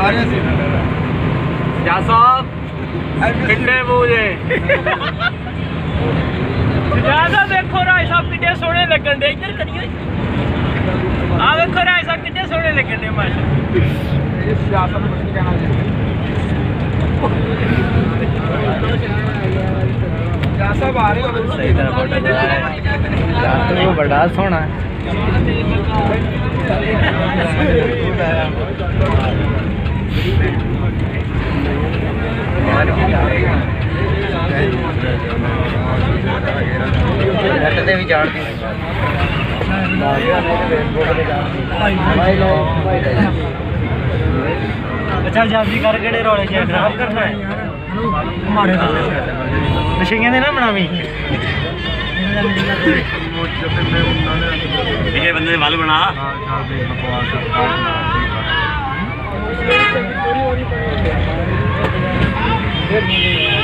क्या साहब कितने मुझे ज्यादा देखो राय साहब कितने सोने लगन दे इधर करियो आ देखो राय साहब कितने सोने लगन दे सही तरह फोटो वो बड़ा सोना है भी जान दी अच्छा जल्दी कर केड़े रोले च खराब करना है नशियां दे ना बनावी ये बंदे ने बाल बना फिर